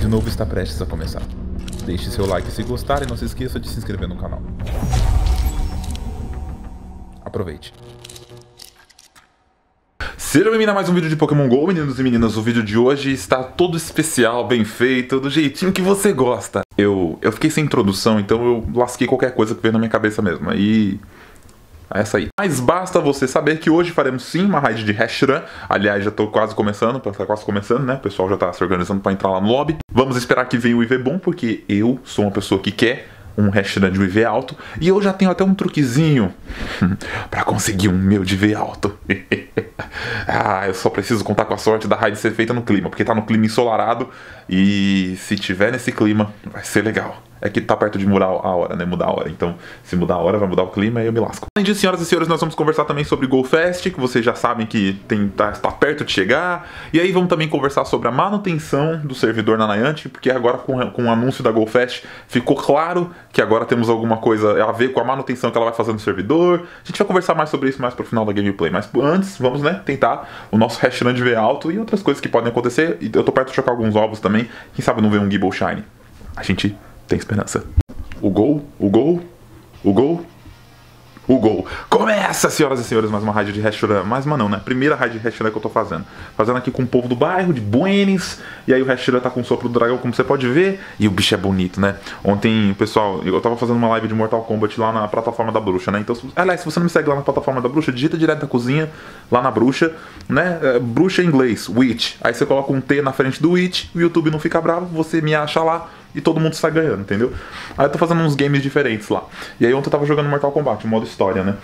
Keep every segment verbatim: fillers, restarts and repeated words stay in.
novo está prestes a começar. Deixe seu like se gostar e não se esqueça de se inscrever no canal. Aproveite. Seja bem-vindo a mais um vídeo de Pokémon GO, meninos e meninas. O vídeo de hoje está todo especial, bem feito, do jeitinho que você gosta. Eu, eu fiquei sem introdução, então eu lasquei qualquer coisa que veio na minha cabeça mesmo. E... é essa aí. Mas basta você saber que hoje faremos sim uma raid de Reshiram. Aliás, já tô quase começando, tá quase começando, né? O pessoal já tá se organizando pra entrar lá no lobby. Vamos esperar que venha o I V bom, porque eu sou uma pessoa que quer um Reshiram de I V alto. E eu já tenho até um truquezinho pra conseguir um meu de I V alto. Ah, eu só preciso contar com a sorte da raid ser feita no clima, porque tá no clima ensolarado. E se tiver nesse clima, vai ser legal. É que tá perto de mudar a hora, né? Mudar a hora. Então, se mudar a hora, vai mudar o clima e eu me lasco. Além disso, senhoras e senhores, nós vamos conversar também sobre GoFest, que vocês já sabem que tem, tá, tá perto de chegar. E aí vamos também conversar sobre a manutenção do servidor na Niantic, porque agora com, com o anúncio da GoFest ficou claro que agora temos alguma coisa a ver com a manutenção que ela vai fazer no servidor. A gente vai conversar mais sobre isso mais pro final da gameplay. Mas antes, vamos, né, tentar o nosso Reshiram de I V alto e outras coisas que podem acontecer. E eu tô perto de chocar alguns ovos também. Quem sabe não ver um Gible Shine. A gente... tem esperança. O gol, o gol, o gol, o gol. Começa, senhoras e senhores, mais uma raid de Reshiram. Mais uma não, né? Primeira raid de Reshiram que eu tô fazendo. Fazendo aqui com o povo do bairro, de Buenos. E aí o Reshiram tá com o sopro do dragão, como você pode ver. E o bicho é bonito, né? Ontem, pessoal, eu tava fazendo uma live de Mortal Kombat lá na plataforma da bruxa, né? Então, aliás, se você não me segue lá na plataforma da bruxa, digita direto da cozinha, lá na bruxa, né? É, bruxa em inglês, Witch. Aí você coloca um T na frente do Witch, o YouTube não fica bravo, você me acha lá. E todo mundo sai ganhando, entendeu? Aí eu tô fazendo uns games diferentes lá. E aí ontem eu tava jogando Mortal Kombat, modo história, né?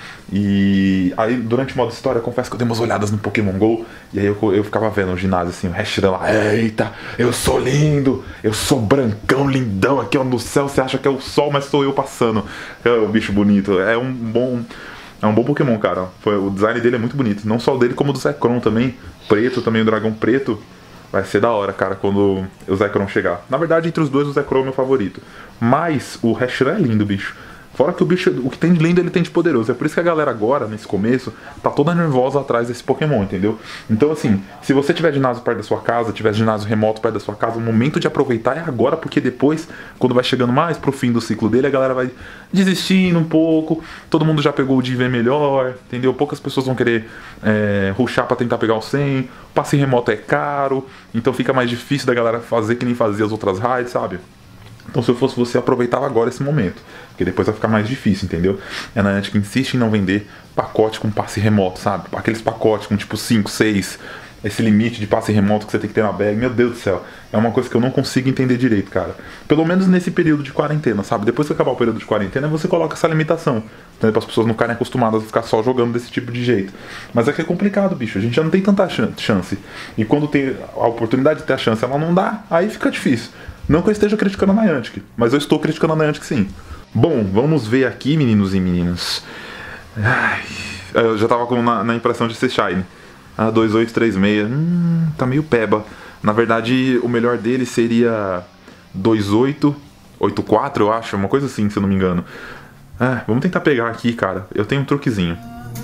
E aí durante o modo história, eu confesso que eu dei umas olhadas no Pokémon GO. E aí eu, eu ficava vendo o ginásio assim, o Reshiram lá. Eita, eu sou lindo! Eu sou brancão, lindão aqui ó, no céu. Você acha que é o sol, mas sou eu passando. É o bicho bonito. É um bom... É um bom Pokémon, cara. Foi, o design dele é muito bonito. Não só o dele, como o do Zekrom também. Preto também, o dragão preto. Vai ser da hora, cara, quando o Zekrom chegar. Na verdade, entre os dois, o Zekrom é meu favorito. Mas o Reshiram é lindo, bicho. Fora que o bicho, o que tem de lindo, ele tem de poderoso. É por isso que a galera agora, nesse começo, tá toda nervosa atrás desse Pokémon, entendeu? Então, assim, se você tiver ginásio perto da sua casa, tiver ginásio remoto perto da sua casa, o momento de aproveitar é agora, porque depois, quando vai chegando mais pro fim do ciclo dele, a galera vai desistindo um pouco, todo mundo já pegou o de I V melhor, entendeu? Poucas pessoas vão querer é, rushar pra tentar pegar o cem, o passe remoto é caro, então fica mais difícil da galera fazer que nem fazia as outras raids, sabe? Então se eu fosse você, aproveitava agora esse momento, porque depois vai ficar mais difícil, entendeu? É a Niantic que insiste em não vender pacote com passe remoto, sabe? Aqueles pacotes com tipo cinco, seis, esse limite de passe remoto que você tem que ter na bag, meu Deus do céu, é uma coisa que eu não consigo entender direito, cara. Pelo menos nesse período de quarentena, sabe? Depois que acabar o período de quarentena, você coloca essa limitação, para as pessoas não ficarem acostumadas a ficar só jogando desse tipo de jeito. Mas é que é complicado, bicho, a gente já não tem tanta chance. E quando tem a oportunidade de ter a chance, ela não dá, aí fica difícil. Não que eu esteja criticando a Niantic, mas eu estou criticando a Niantic sim. Bom, vamos ver aqui, meninos e meninas. Ai, eu já tava com na, na impressão de ser Shine. Ah, dois oito três seis. Hum, tá meio peba. Na verdade, o melhor dele seria dois oito oito quatro, eu acho. Uma coisa assim, se eu não me engano. Ah, vamos tentar pegar aqui, cara. Eu tenho um truquezinho.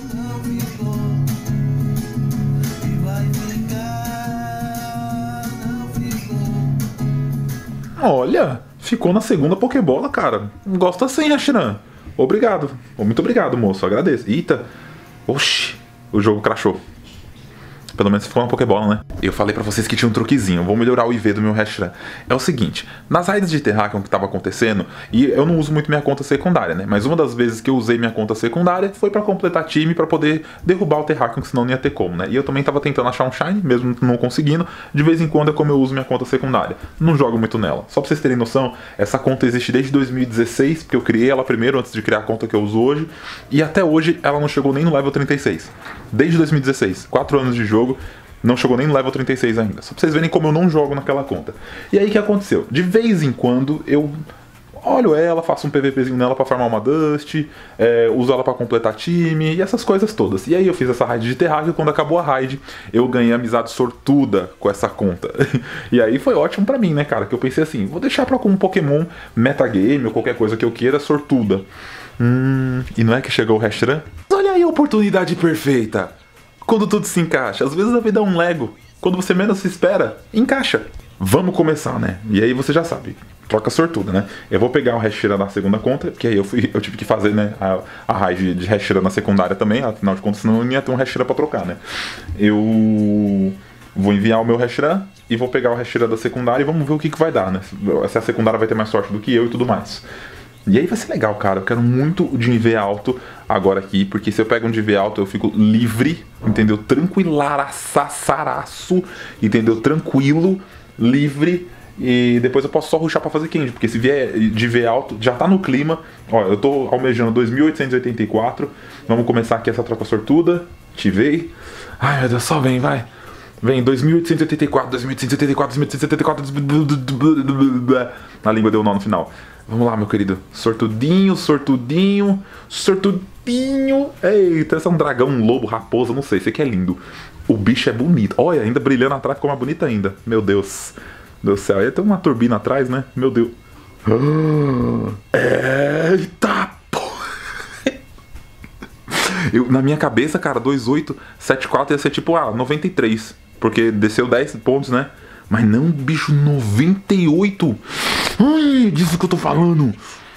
Olha, ficou na segunda Pokébola, cara. Gosto assim, Reshiram. Obrigado. Muito obrigado, moço. Agradeço. Eita. Oxi. O jogo crashou. Pelo menos ficou uma Pokébola, né? Eu falei pra vocês que tinha um truquezinho. Vou melhorar o I V do meu Reshiram. É o seguinte. Nas raids de Terrakion que tava acontecendo, e eu não uso muito minha conta secundária, né? Mas uma das vezes que eu usei minha conta secundária foi pra completar time, pra poder derrubar o Terrakion, que senão não ia ter como, né? E eu também tava tentando achar um Shine, mesmo não conseguindo. De vez em quando é como eu uso minha conta secundária. Não jogo muito nela. Só pra vocês terem noção, essa conta existe desde dois mil e dezesseis, porque eu criei ela primeiro, antes de criar a conta que eu uso hoje. E até hoje ela não chegou nem no level trinta e seis. Desde dois mil e dezesseis. quatro anos de jogo. Não chegou nem no level trinta e seis ainda. Só pra vocês verem como eu não jogo naquela conta. E aí o que aconteceu? De vez em quando eu olho ela, faço um PVPzinho nela pra farmar uma Dust, é, uso ela pra completar time e essas coisas todas. E aí eu fiz essa raid de Terrakion e quando acabou a raid eu ganhei amizade sortuda com essa conta. E aí foi ótimo pra mim, né, cara? Que eu pensei assim, vou deixar pra um Pokémon metagame ou qualquer coisa que eu queira sortuda. Hum, e não é que chegou o Reshiram? Olha aí a oportunidade perfeita! Quando tudo se encaixa. Às vezes a vida é um Lego. Quando você menos se espera, encaixa. vamos começar, né? E aí você já sabe, troca sortuda, né? Eu vou pegar o Hashira na segunda conta, porque aí eu, fui, eu tive que fazer, né, a, a raid de Hashira na secundária também, afinal de contas, senão não ia ter um Hashira pra trocar, né? Eu vou enviar o meu Hashira e vou pegar o Hashira da secundária e vamos ver o que, que vai dar, né? Se a secundária vai ter mais sorte do que eu e tudo mais. E aí vai ser legal, cara. Eu quero muito de I V alto agora aqui, porque se eu pego um de I V alto eu fico livre, entendeu? Tranquilaraçaçaraço, entendeu? Tranquilo, livre, e depois eu posso só rushar pra fazer candy, porque se vier de I V alto, já tá no clima. Ó, eu tô almejando dois mil oitocentos e oitenta e quatro. Vamos começar aqui essa troca sortuda. Ativei. Ai, meu Deus, só vem, vai. Vem, dois mil oitocentos e oitenta e quatro, dois mil oitocentos e oitenta e quatro, dois mil oitocentos e oitenta e quatro. Na língua deu nó no final. Vamos lá, meu querido. Sortudinho, sortudinho, sortudinho. Eita, esse é um dragão, um lobo, raposa, não sei. Esse aqui é lindo. O bicho é bonito. Olha, ainda brilhando atrás, ficou mais bonito ainda. Meu Deus. Meu céu. Aí tem uma turbina atrás, né? Meu Deus. Eita, porra. Eu, na minha cabeça, cara, dois oito sete quatro ia ser tipo, ah, noventa e três. Porque desceu dez pontos, né? Mas não, bicho, noventa e oito. Ai, disso que eu tô falando.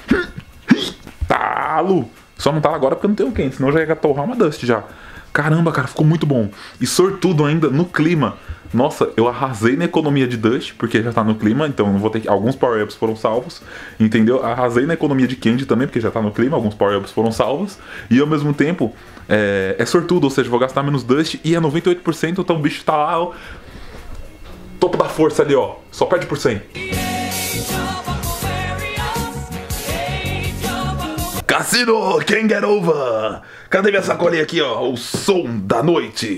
Talo. Só não tá agora porque eu não tenho quente, senão eu já ia torrar uma Dust já. Caramba, cara, ficou muito bom. E sortudo ainda no clima. Nossa, eu arrasei na economia de Dust, porque já tá no clima, então não vou ter que... Alguns power-ups foram salvos, entendeu? Arrasei na economia de Candy também, porque já tá no clima, alguns power-ups foram salvos. E ao mesmo tempo, é, é sortudo, ou seja, vou gastar menos Dust e é noventa e oito por cento, então o bicho tá lá, ó. Topo da força ali, ó. Só perde por cem. Cassino, can't get over. Cadê minha sacolinha aqui, ó? O som da noite.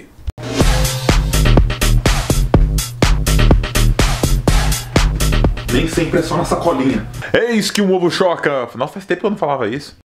Nem sempre é só na sacolinha. Eis que um ovo choca. Nossa, faz tempo que eu não falava isso.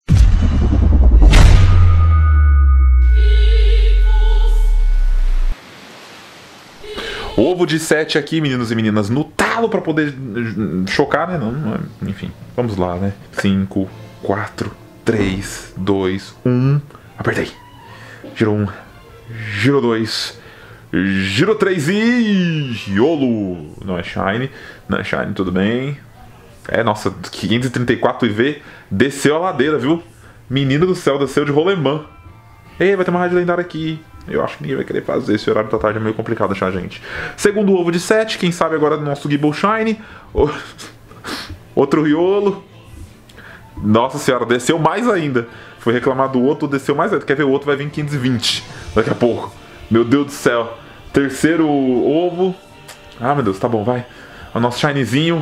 Ovo de sete aqui, meninos e meninas, no talo pra poder chocar, né? Não, não, enfim, vamos lá, né? cinco, quatro, três, dois, um. Apertei. Girou um. Girou dois. Girou três e... Yolo. Não é Shine. Não é Shine, tudo bem. É, nossa, quinhentos e trinta e quatro I V. Desceu a ladeira, viu? Menino do céu, desceu de rolemã. Ei, vai ter uma rádio lendária aqui. Eu acho que ninguém vai querer fazer. Esse horário da tarde é meio complicado achar, gente. Segundo ovo de sete. Quem sabe agora do nosso Gible Shine. Outro Riolo. Nossa senhora, desceu mais ainda. Foi reclamar do outro, desceu mais ainda. Quer ver, o outro vai vir em quinhentos e vinte daqui a pouco. Meu Deus do céu. Terceiro ovo. Ah, meu Deus, tá bom, vai. O nosso Shinezinho.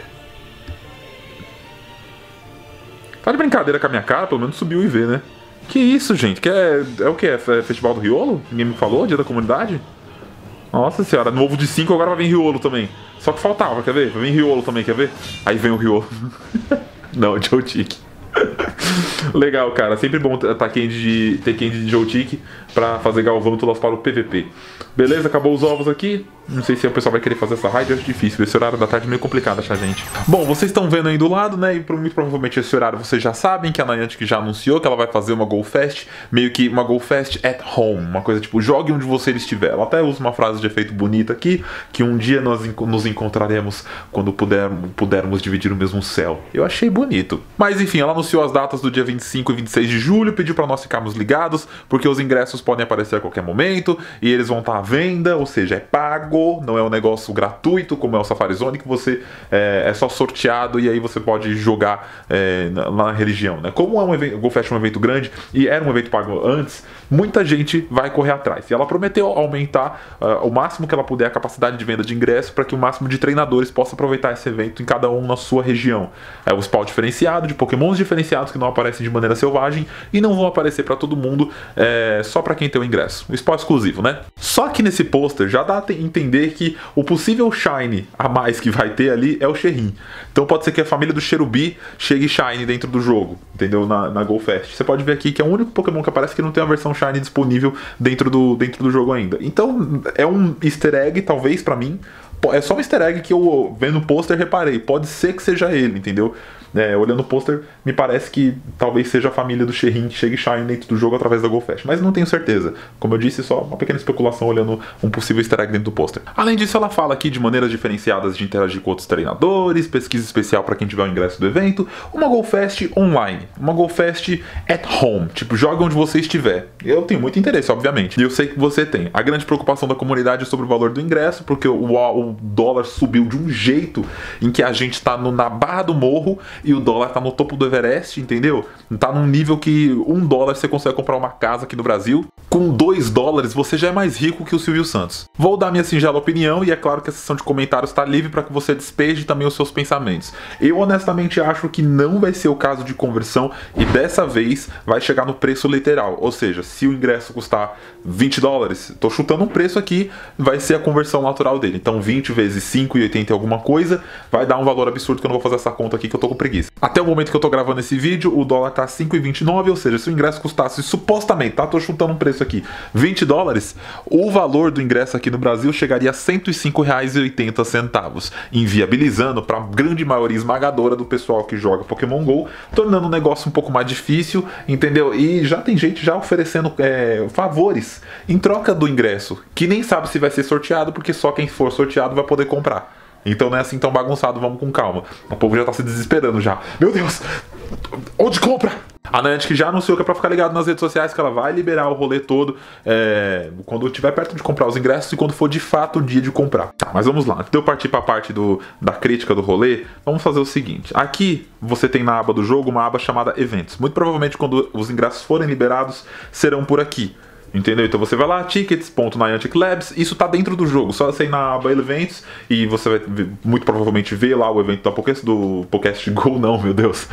Tá de brincadeira com a minha cara? Pelo menos subiu o I V, né? Que isso, gente? Que é, é o que? É Festival do Riolo? Ninguém me falou? Dia da comunidade? Nossa senhora, no ovo de cinco agora vai vir Riolo também. Só que faltava, quer ver? Vai vir Riolo também, quer ver? Aí vem o Riolo. Não, Joe-Tick. Legal, cara. Sempre bom ter candy de, ter candy de Joe-Tick pra fazer galvântulas para o P V P. Beleza? Acabou os ovos aqui. Não sei se o pessoal vai querer fazer essa raid, acho difícil. Esse horário da tarde é meio complicado achar gente. Bom, vocês estão vendo aí do lado, né? E muito provavelmente esse horário vocês já sabem que a Niantic já anunciou que ela vai fazer uma Go Fest, meio que uma Go Fest at home. Uma coisa tipo, jogue onde você estiver. Ela até usa uma frase de efeito bonita aqui, que um dia nós nos encontraremos quando puder, pudermos dividir o mesmo céu. Eu achei bonito. Mas enfim, ela anunciou as datas do dia vinte e cinco e vinte e seis de julho, pediu para nós ficarmos ligados, porque os ingressos podem aparecer a qualquer momento, e eles vão estar à venda, ou seja, é pago. Não é um negócio gratuito como é o Safari Zone, que você é, é só sorteado e aí você pode jogar é, na, na religião, né? Como é um evento, o GoFest é um evento grande e era um evento pago antes, muita gente vai correr atrás. E ela prometeu aumentar uh, o máximo que ela puder a capacidade de venda de ingresso para que o máximo de treinadores possa aproveitar esse evento em cada um na sua região. É o spawn diferenciado, de pokémons diferenciados que não aparecem de maneira selvagem e não vão aparecer para todo mundo, é, só para quem tem o ingresso. O spawn exclusivo, né? Só que nesse pôster já dá a entender que o possível Shine a mais que vai ter ali é o Sherrin. Então pode ser que a família do Cherubi chegue Shine dentro do jogo, entendeu? Na, na GoFest. Você pode ver aqui que é o único Pokémon que aparece que não tem a versão Shine disponível dentro do, dentro do jogo ainda. Então é um easter egg, talvez pra mim. É só um easter egg que eu, vendo o pôster, reparei. Pode ser que seja ele, entendeu? É, olhando o pôster, me parece que talvez seja a família do Sherrin que chega e shine dentro do jogo através da GoFest, mas não tenho certeza. Como eu disse, só uma pequena especulação olhando um possível easter egg dentro do pôster. Além disso, ela fala aqui de maneiras diferenciadas de interagir com outros treinadores, pesquisa especial para quem tiver o ingresso do evento, uma GoFest online, uma GoFest at home, tipo, joga onde você estiver. Eu tenho muito interesse, obviamente, e eu sei que você tem. A grande preocupação da comunidade é sobre o valor do ingresso, porque o, o dólar subiu de um jeito em que a gente tá no, na barra do morro e o dólar tá no topo do Everest, entendeu? Tá num nível que um dólar você consegue comprar uma casa aqui no Brasil. Com dois dólares você já é mais rico que o Silvio Santos. Vou dar minha singela opinião e é claro que a seção de comentários está livre para que você despeje também os seus pensamentos. Eu honestamente acho que não vai ser o caso de conversão e dessa vez vai chegar no preço literal. Ou seja, se o ingresso custar vinte dólares, tô chutando um preço aqui, vai ser a conversão natural dele. Então vinte vezes cinco e oitenta e alguma coisa vai dar um valor absurdo que eu não vou fazer essa conta aqui que eu tô com preguiça. Até o momento que eu tô gravando esse vídeo, o dólar tá cinco e vinte e nove, ou seja, se o ingresso custasse supostamente, tá? Tô chutando um preço aqui, vinte dólares, o valor do ingresso aqui no Brasil chegaria a cento e cinco reais e oitenta centavos, inviabilizando para a grande maioria esmagadora do pessoal que joga Pokémon GO, tornando o negócio um pouco mais difícil, entendeu? E já tem gente já oferecendo é, favores em troca do ingresso, que nem sabe se vai ser sorteado, porque só quem for sorteado vai poder comprar. Então não é assim tão bagunçado, vamos com calma. O povo já tá se desesperando já. Meu Deus! Onde compra? A Niantic já anunciou que é pra ficar ligado nas redes sociais que ela vai liberar o rolê todo é, quando estiver perto de comprar os ingressos e quando for de fato o dia de comprar. Tá, mas vamos lá. Antes de eu partir pra parte do, da crítica do rolê, vamos fazer o seguinte. Aqui você tem na aba do jogo uma aba chamada Eventos. Muito provavelmente quando os ingressos forem liberados, serão por aqui. Entendeu? Então você vai lá, tickets ponto niantic labs, isso tá dentro do jogo, só você ir na aba eventos e você vai ver, muito provavelmente ver lá o evento da Pokécast, do Pokécast Go, não, meu Deus,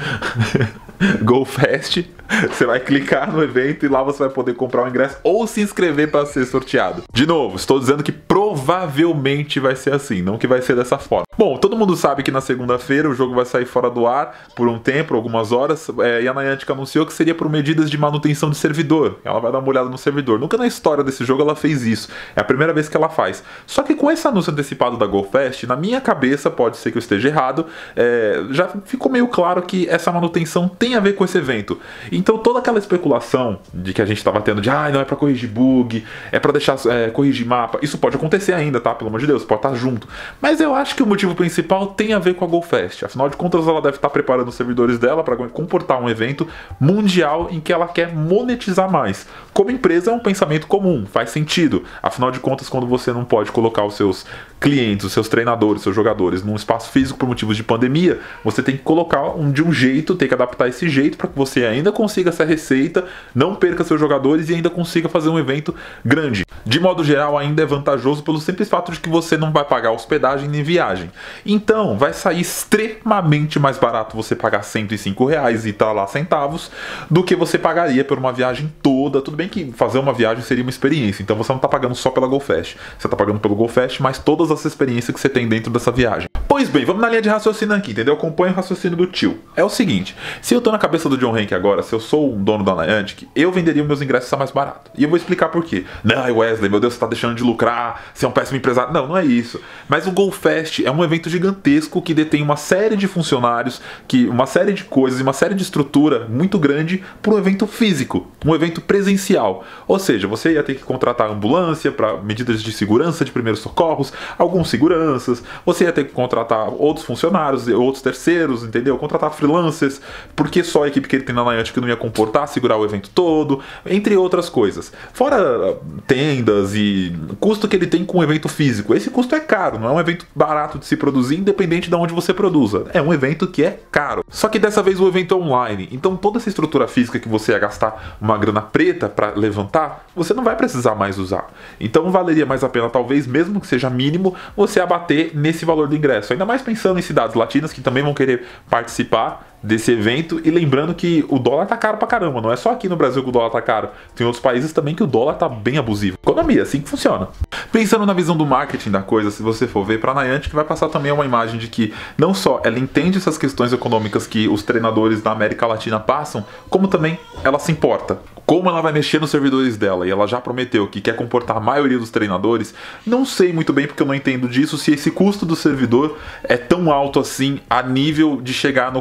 GoFest. Você vai clicar no evento e lá você vai poder comprar o ingresso ou se inscrever para ser sorteado. De novo, estou dizendo que provavelmente vai ser assim, não que vai ser dessa forma. Bom, todo mundo sabe que na segunda-feira o jogo vai sair fora do ar por um tempo, algumas horas, é, e a Niantic anunciou que seria por medidas de manutenção de servidor. Ela vai dar uma olhada no servidor. Nunca na história desse jogo ela fez isso. É a primeira vez que ela faz. Só que com esse anúncio antecipado da GoFest, na minha cabeça, pode ser que eu esteja errado, é, já ficou meio claro que essa manutenção tem a ver com esse evento. Então toda aquela especulação de que a gente estava tendo de ah, não é pra corrigir bug, é pra deixar é, corrigir mapa, isso pode acontecer ainda, tá? Pelo amor de Deus, pode estar junto. Mas eu acho que o motivo principal tem a ver com a GoFest. Afinal de contas, ela deve estar preparando os servidores dela para comportar um evento mundial em que ela quer monetizar mais. Como empresa é um pensamento comum, faz sentido. Afinal de contas, quando você não pode colocar os seus clientes, os seus treinadores, os seus jogadores num espaço físico por motivos de pandemia, você tem que colocar um, de um jeito, tem que adaptar esse jeito para que você ainda consiga essa receita, não perca seus jogadores e ainda consiga fazer um evento grande. De modo geral, ainda é vantajoso pelo simples fato de que você não vai pagar hospedagem nem viagem. Então, vai sair extremamente mais barato você pagar cento e cinco reais e tá lá centavos do que você pagaria por uma viagem toda. Tudo bem que fazer uma viagem seria uma experiência, então você não tá pagando só pela GoFest. Você tá pagando pelo GoFest, mas todas as experiências que você tem dentro dessa viagem. Pois bem, vamos na linha de raciocínio aqui, entendeu? Acompanha o raciocínio do tio. É o seguinte, se eu tô na cabeça do John Hank agora, se eu sou um dono da Niantic, eu venderia meus ingressos a mais barato. E eu vou explicar por quê. Não, Wesley, meu Deus, você tá deixando de lucrar, você é um péssimo empresário. Não, não é isso. Mas o GoFest é um evento gigantesco que detém uma série de funcionários, que uma série de coisas, uma série de estrutura muito grande para um evento físico, um evento presencial. Ou seja, você ia ter que contratar ambulância para medidas de segurança, de primeiros socorros, alguns seguranças, você ia ter que contratar outros funcionários, outros terceiros, entendeu? Contratar freelancers, porque só a equipe que ele tem na Niantic não ia comportar, segurar o evento todo, entre outras coisas. Fora tendas e custo que ele tem com o evento físico. Esse custo é caro, não é um evento barato de se produzir, independente de onde você produza. É um evento que é caro. Só que dessa vez o evento é online, então toda essa estrutura física que você ia gastar uma grana preta para levantar, você não vai precisar mais usar. Então valeria mais a pena, talvez, mesmo que seja mínimo, você abater nesse valor do ingresso. Ainda mais pensando em cidades latinas que também vão querer participar desse evento e lembrando que o dólar tá caro pra caramba, não é só aqui no Brasil que o dólar tá caro, tem outros países também que o dólar tá bem abusivo. Economia, assim que funciona. Pensando na visão do marketing da coisa, se você for ver, pra Niantic vai passar também uma imagem de que não só ela entende essas questões econômicas que os treinadores da América Latina passam, como também ela se importa. Como ela vai mexer nos servidores dela, e ela já prometeu que quer comportar a maioria dos treinadores, não sei muito bem porque eu não entendo disso, se esse custo do servidor é tão alto assim, a nível de chegar no custo de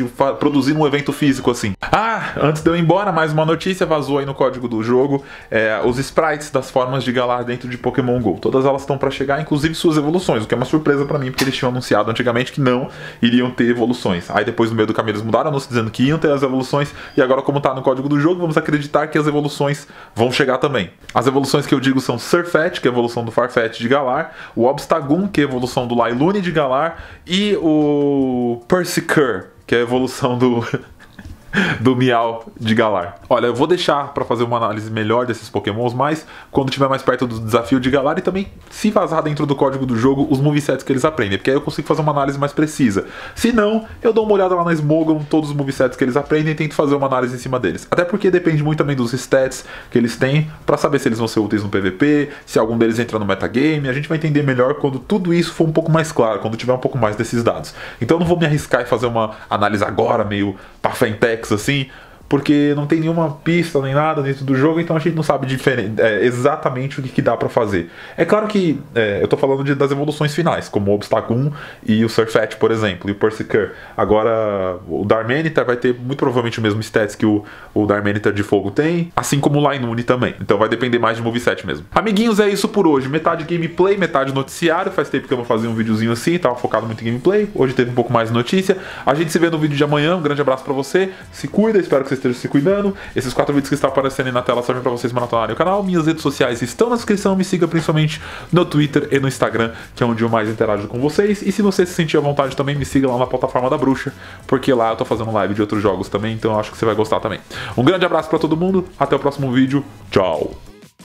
de produzir um evento físico assim. Ah, antes de eu ir embora, mais uma notícia vazou aí no código do jogo, é, os sprites das formas de Galar dentro de Pokémon GO. Todas elas estão para chegar, inclusive suas evoluções, o que é uma surpresa para mim, porque eles tinham anunciado antigamente que não iriam ter evoluções. Aí depois no meio do caminho eles mudaram, anúncio dizendo que iam ter as evoluções, e agora como tá no código do jogo, vamos acreditar que as evoluções vão chegar também. As evoluções que eu digo são Surfetch, que é a evolução do Farfetch de Galar, o Obstagoon, que é a evolução do Lailoon de Galar, e o Persicure, que é a evolução do... do Miau de Galar. Olha, eu vou deixar pra fazer uma análise melhor desses pokémons, mas quando estiver mais perto do desafio de Galar, e também se vazar dentro do código do jogo os movesets que eles aprendem, porque aí eu consigo fazer uma análise mais precisa. Se não, eu dou uma olhada lá na Smogon, todos os movesets que eles aprendem, e tento fazer uma análise em cima deles. Até porque depende muito também dos stats que eles têm, pra saber se eles vão ser úteis no P V P, se algum deles entra no metagame. A gente vai entender melhor quando tudo isso for um pouco mais claro, quando tiver um pouco mais desses dados. Então eu não vou me arriscar e fazer uma análise agora, meio pra Fentex assim, porque não tem nenhuma pista nem nada dentro do jogo, então a gente não sabe diferente, é, exatamente o que, que dá pra fazer. É claro que é, eu tô falando de, das evoluções finais, como o Obstagoon e o Surfetch, por exemplo, e o Persicure. Agora, o Darmanitar vai ter muito provavelmente o mesmo stats que o, o Darmanitar de fogo tem, assim como o Lailoon também. Então vai depender mais de moveset mesmo. Amiguinhos, é isso por hoje. Metade gameplay, metade noticiário. Faz tempo que eu não fazia um videozinho assim, tava focado muito em gameplay. Hoje teve um pouco mais de notícia. A gente se vê no vídeo de amanhã. Um grande abraço pra você. Se cuida, espero que você esteja se cuidando. Esses quatro vídeos que estão aparecendo aí na tela servem pra vocês maratonarem o canal. Minhas redes sociais estão na descrição. Me siga principalmente no Twitter e no Instagram, que é onde eu mais interajo com vocês. E se você se sentir à vontade também, me siga lá na plataforma da Bruxa, porque lá eu tô fazendo live de outros jogos também, então eu acho que você vai gostar também. Um grande abraço pra todo mundo. Até o próximo vídeo. Tchau!